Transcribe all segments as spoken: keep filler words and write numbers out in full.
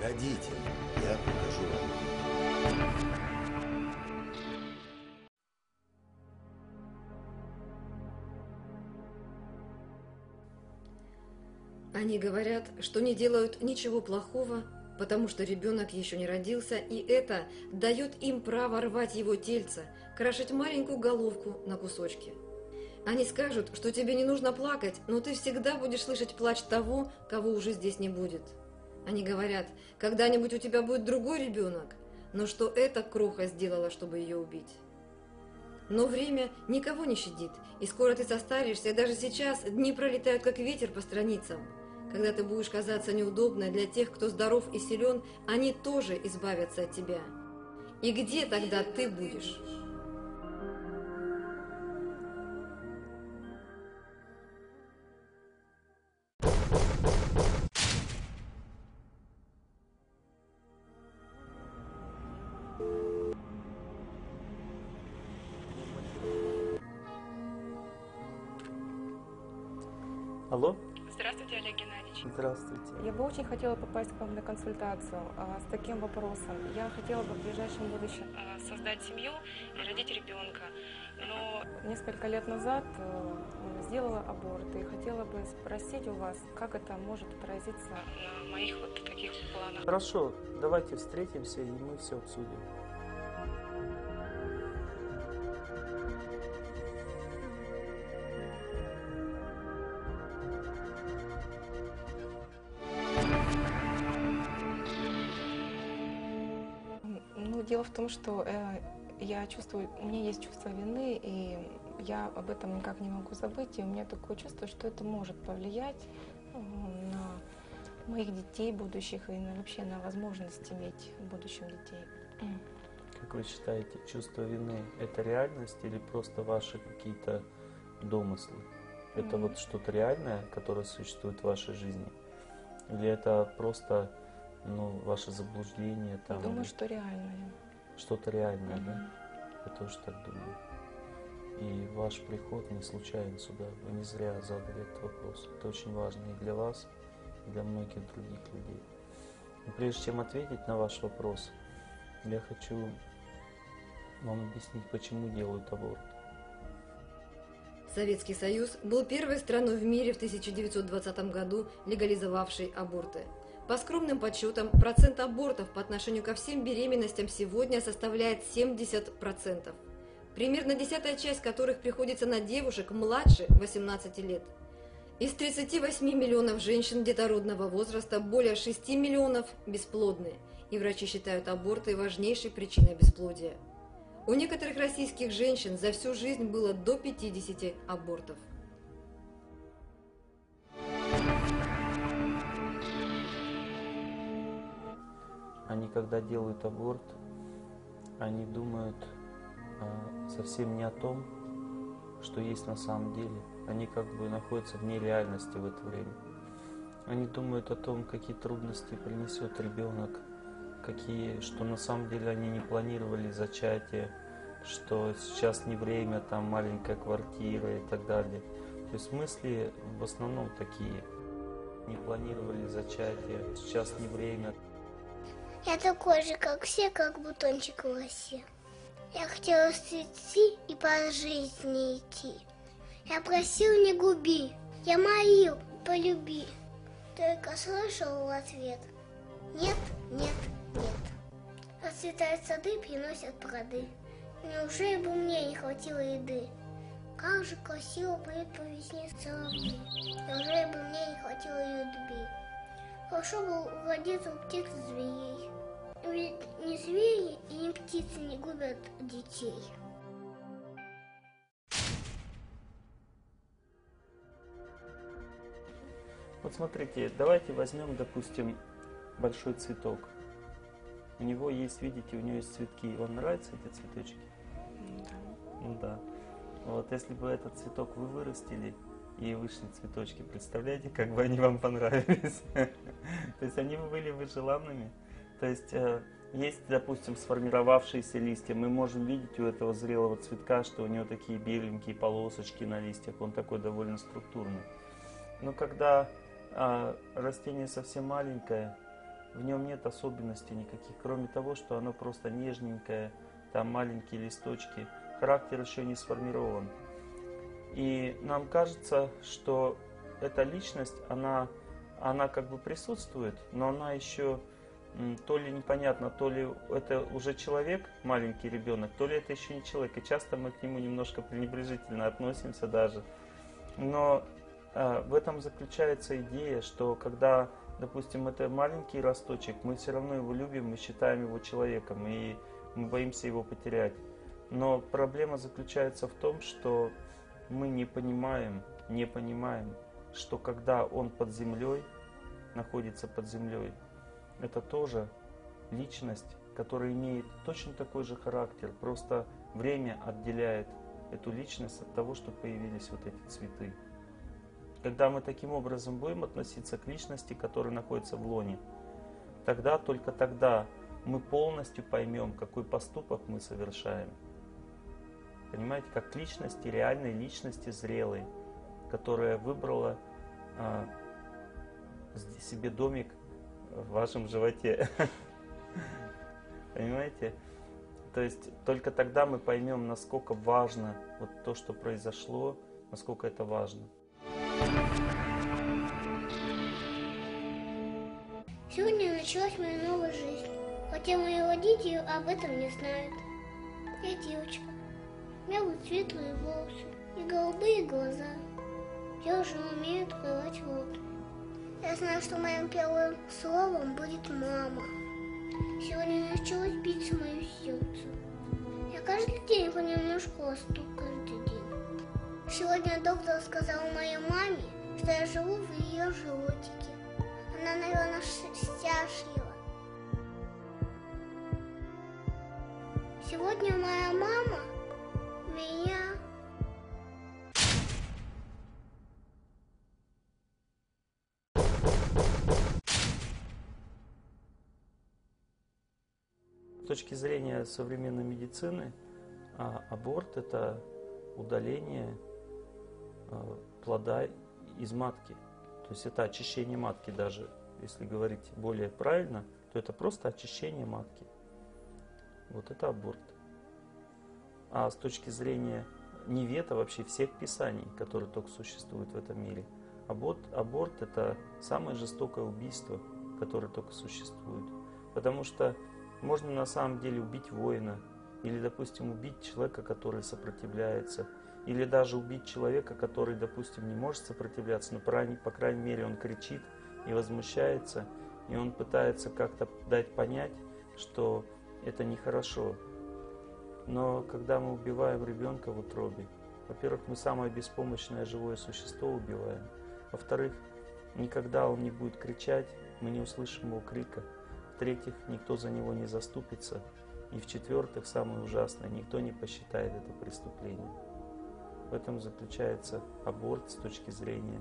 Приходите, я покажу вам. Они говорят, что не делают ничего плохого, потому что ребенок еще не родился, и это дает им право рвать его тельце, крошить маленькую головку на кусочки. Они скажут, что тебе не нужно плакать, но ты всегда будешь слышать плач того, кого уже здесь не будет. Они говорят, когда-нибудь у тебя будет другой ребенок, но что эта кроха сделала, чтобы ее убить. Но время никого не щадит, и скоро ты состаришься, и даже сейчас дни пролетают как ветер по страницам. Когда ты будешь казаться неудобной для тех, кто здоров и силен, они тоже избавятся от тебя. И где тогда ты будешь? Алло? Здравствуйте, Олег Геннадьевич. Здравствуйте. Я бы очень хотела попасть к вам на консультацию а, с таким вопросом. Я хотела бы в ближайшем будущем а, создать семью и родить ребенка. Но несколько лет назад а, сделала аборт и хотела бы спросить у вас, как это может отразиться на моих вот таких планах. Хорошо, давайте встретимся и мы все обсудим. Ну, дело в том, что э, я чувствую, у меня есть чувство вины, и я об этом никак не могу забыть, и у меня такое чувство, что это может повлиять э, на моих детей будущих и на, вообще на возможность иметь в будущем детей. Как вы считаете, чувство вины – это реальность или просто ваши какие-то домыслы? Это Mm. вот что-то реальное, которое существует в вашей жизни? Или это просто, ну, ваше заблуждение? Там, Думаю, или что реальное. что-то реальное, Мгм. да? Я тоже так думаю. И ваш приход не случайен сюда. Вы не зря задали этот вопрос. Это очень важно и для вас, и для многих других людей. Но прежде чем ответить на ваш вопрос, я хочу вам объяснить, почему делают аборт. Советский Союз был первой страной в мире в тысяча девятьсот двадцатом году, легализовавшей аборты. По скромным подсчетам, процент абортов по отношению ко всем беременностям сегодня составляет семьдесят процентов. Примерно десятая часть которых приходится на девушек младше восемнадцати лет. Из тридцати восьми миллионов женщин детородного возраста более шести миллионов бесплодны, и врачи считают аборты важнейшей причиной бесплодия. У некоторых российских женщин за всю жизнь было до пятидесяти абортов. Они, когда делают аборт, они думают а, совсем не о том, что есть на самом деле. Они как бы находятся вне реальности в это время. Они думают о том, какие трудности принесет ребенок, какие, что на самом деле они не планировали зачатие, что сейчас не время, там маленькая квартира и так далее. То есть мысли в основном такие. Не планировали зачатие, сейчас не время. Я такой же, как все, как бутончик в лосе. Я хотела цвести и по жизни идти. Я просил, не губи, я молил, полюби. Только слышал в ответ: нет, нет, нет. Расцветают сады, приносят плоды. Неужели бы мне не хватило еды? Как же красиво поет по весне соловьи. Неужели бы мне не хватило любви? Хорошо был уродиться у птиц и зверей. Ведь ни звери и ни птицы не губят детей. Вот смотрите, давайте возьмем, допустим, большой цветок. У него есть, видите, у него есть цветки. Вам нравятся эти цветочки? Да. Ну да. Вот если бы этот цветок вы вырастили и вышли цветочки, представляете, как бы они вам понравились? То есть они бы были бы желанными. То есть есть, допустим, сформировавшиеся листья. Мы можем видеть у этого зрелого цветка, что у него такие беленькие полосочки на листьях. Он такой довольно структурный. Но когда а, растение совсем маленькое, в нем нет особенностей никаких, кроме того, что оно просто нежненькое, там маленькие листочки, характер еще не сформирован. И нам кажется, что эта личность, она, она как бы присутствует, но она еще то ли непонятно, то ли это уже человек, маленький ребенок, то ли это еще не человек. И часто мы к нему немножко пренебрежительно относимся даже. Но э, в этом заключается идея, что когда, допустим, это маленький росточек, мы все равно его любим, мы считаем его человеком, и мы боимся его потерять. Но проблема заключается в том, что мы не понимаем, не понимаем, что когда он под землей, находится под землей, это тоже личность, которая имеет точно такой же характер, просто время отделяет эту личность от того, что появились вот эти цветы. Когда мы таким образом будем относиться к личности, которая находится в лоне, тогда, только тогда мы полностью поймем, какой поступок мы совершаем. Понимаете, как к личности, реальной личности зрелой, которая выбрала а, себе домик в вашем животе. Понимаете? То есть только тогда мы поймем, насколько важно вот то, что произошло, насколько это важно. Сегодня началась моя новая жизнь, хотя мои родители об этом не знают. Я девочка. У меня будут светлые волосы и голубые глаза. Я уже умею открывать рот. Я знаю, что моим первым словом будет мама. Сегодня началось биться мое сердце. Я каждый день понемножку расту, каждый день. Сегодня доктор сказал моей маме, что я живу в ее животике. Она, наверное, счастлива. Сегодня моя мама меня... С точки зрения современной медицины, аборт – это удаление плода из матки. То есть это очищение матки даже, если говорить более правильно, то это просто очищение матки. Вот это аборт. А с точки зрения невета вообще всех писаний, которые только существуют в этом мире, аборт, аборт – это самое жестокое убийство, которое только существует. Потому что можно на самом деле убить воина, или, допустим, убить человека, который сопротивляется, или даже убить человека, который, допустим, не может сопротивляться, но, по крайней мере, он кричит и возмущается, и он пытается как-то дать понять, что это нехорошо. Но когда мы убиваем ребенка в утробе, во-первых, мы самое беспомощное живое существо убиваем, во-вторых, никогда он не будет кричать, мы не услышим его крика, в-третьих, никто за него не заступится, и в-четвертых, самое ужасное, никто не посчитает это преступлением. В этом заключается аборт с точки зрения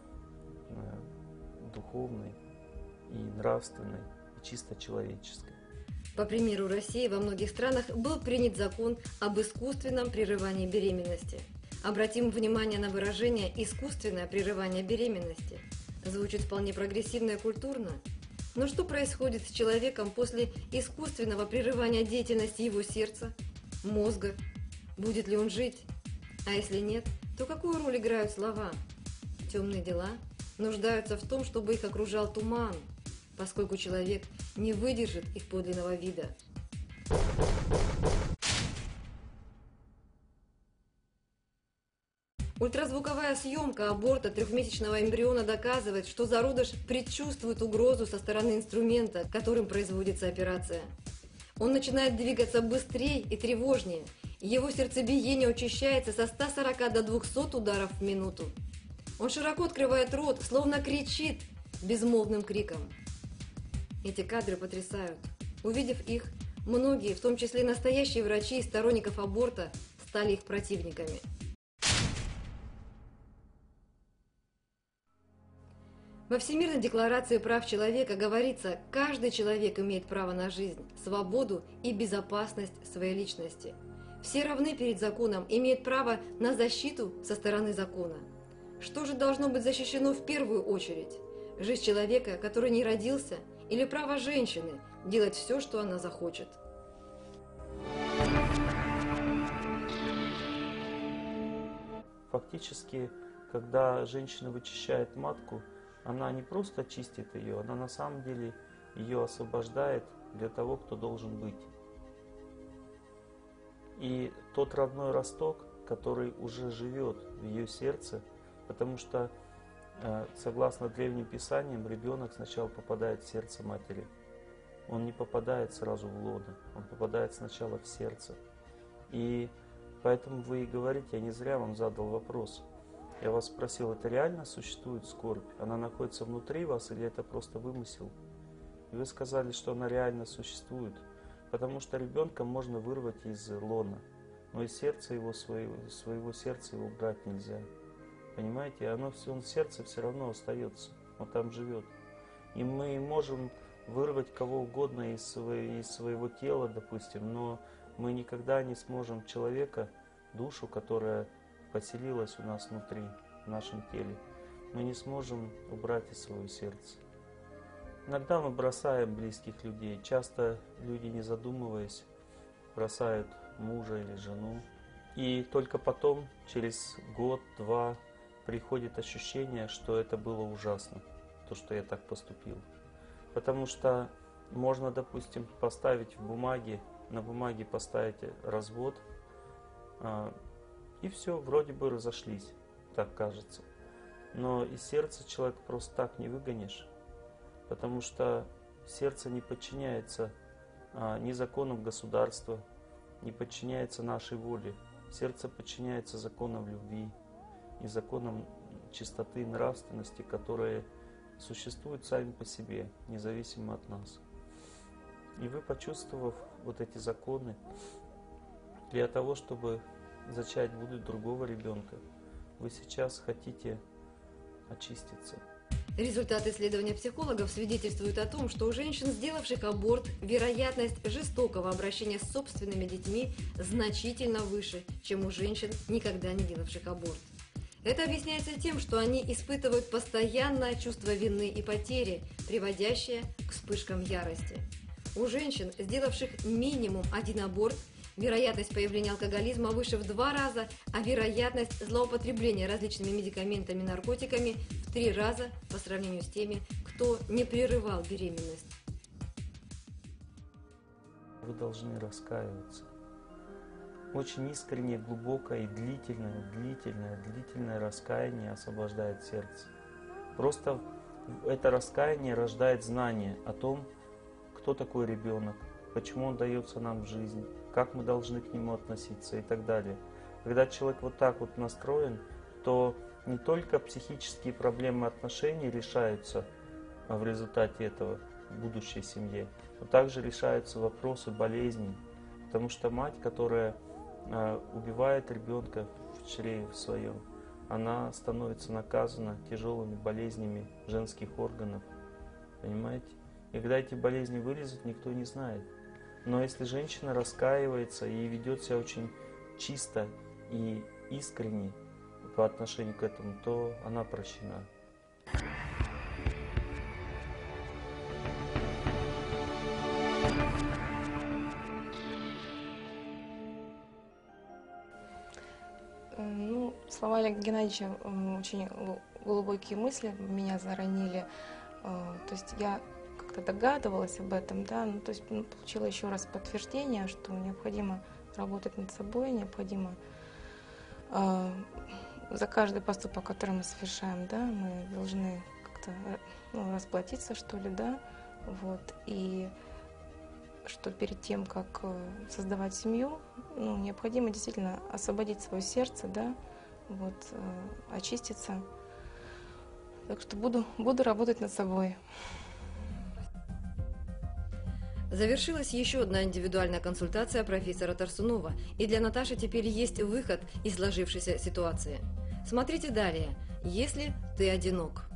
э, духовной и нравственной, и чисто человеческой. По примеру России, во многих странах был принят закон об искусственном прерывании беременности. Обратим внимание на выражение «искусственное прерывание беременности». Звучит вполне прогрессивно и культурно. Но что происходит с человеком после искусственного прерывания деятельности его сердца, мозга? Будет ли он жить? А если нет, то какую роль играют слова? Темные дела нуждаются в том, чтобы их окружал туман, поскольку человек не выдержит их подлинного вида. Ультразвуковая съемка аборта трехмесячного эмбриона доказывает, что зародыш предчувствует угрозу со стороны инструмента, которым производится операция. Он начинает двигаться быстрее и тревожнее. Его сердцебиение учащается со ста сорока до двухсот ударов в минуту. Он широко открывает рот, словно кричит безмолвным криком. Эти кадры потрясают. Увидев их, многие, в том числе настоящие врачи и сторонников аборта, стали их противниками. Во Всемирной декларации прав человека говорится, каждый человек имеет право на жизнь, свободу и безопасность своей личности. Все равны перед законом, имеют право на защиту со стороны закона. Что же должно быть защищено в первую очередь? Жизнь человека, который не родился или право женщины делать все, что она захочет? Фактически, когда женщина вычищает матку, она не просто чистит ее, она на самом деле ее освобождает для того, кто должен быть. И тот родной росток, который уже живет в ее сердце, потому что, согласно древним писаниям, ребенок сначала попадает в сердце матери. Он не попадает сразу в лоно, он попадает сначала в сердце. И поэтому вы и говорите, я не зря вам задал вопрос. Я вас спросил, это реально существует скорбь? Она находится внутри вас или это просто вымысел? И вы сказали, что она реально существует. Потому что ребенка можно вырвать из лона, но из сердца его, своего, своего сердца его убрать нельзя. Понимаете? И оно все, он в сердце все равно остается, он там живет. И мы можем вырвать кого угодно из, своей, из своего тела, допустим, но мы никогда не сможем человека, душу, которая поселилась у нас внутри, в нашем теле, мы не сможем убрать из своего сердца. Иногда мы бросаем близких людей, часто люди, не задумываясь, бросают мужа или жену. И только потом, через год-два, приходит ощущение, что это было ужасно, то, что я так поступил. Потому что можно, допустим, поставить в бумаге, на бумаге поставить развод, и все, вроде бы разошлись, так кажется. Но из сердца человека просто так не выгонишь, потому что сердце не подчиняется ни законам государства, не подчиняется нашей воле. Сердце подчиняется законам любви и законам чистоты и нравственности, которые существуют сами по себе, независимо от нас. И вы, почувствовав вот эти законы, для того, чтобы зачать будут другого ребенка, вы сейчас хотите очиститься. Результаты исследования психологов свидетельствуют о том, что у женщин, сделавших аборт, вероятность жестокого обращения с собственными детьми значительно выше, чем у женщин, никогда не делавших аборт. Это объясняется тем, что они испытывают постоянное чувство вины и потери, приводящее к вспышкам ярости. У женщин, сделавших минимум один аборт, вероятность появления алкоголизма выше в два раза, а вероятность злоупотребления различными медикаментами и наркотиками в три раза по сравнению с теми, кто не прерывал беременность. Вы должны раскаиваться. Очень искреннее, глубокое и длительное, длительное, длительное раскаяние освобождает сердце. Просто это раскаяние рождает знание о том, кто такой ребенок, почему он дается нам в жизнь, как мы должны к нему относиться и так далее. Когда человек вот так вот настроен, то не только психические проблемы отношений решаются в результате этого в будущей семье, но также решаются вопросы болезней. Потому что мать, которая убивает ребенка в чреве своем, она становится наказана тяжелыми болезнями женских органов. Понимаете? И когда эти болезни вылезут, никто не знает. Но если женщина раскаивается и ведет себя очень чисто и искренне по отношению к этому, то она прощена. Ну, слова Олега Геннадьевича очень глубокие мысли меня заронили. То есть я как-то догадывалась об этом, да, ну, то есть ну, получила еще раз подтверждение, что необходимо работать над собой, необходимо э, за каждый поступок, который мы совершаем, да, мы должны как-то ну, расплатиться, что ли, да, вот, и что перед тем, как создавать семью, ну, необходимо действительно освободить свое сердце, да, вот, э, очиститься, так что буду, буду работать над собой. Завершилась еще одна индивидуальная консультация профессора Тарсунова, и для Наташи теперь есть выход из сложившейся ситуации. Смотрите далее, если ты одинок.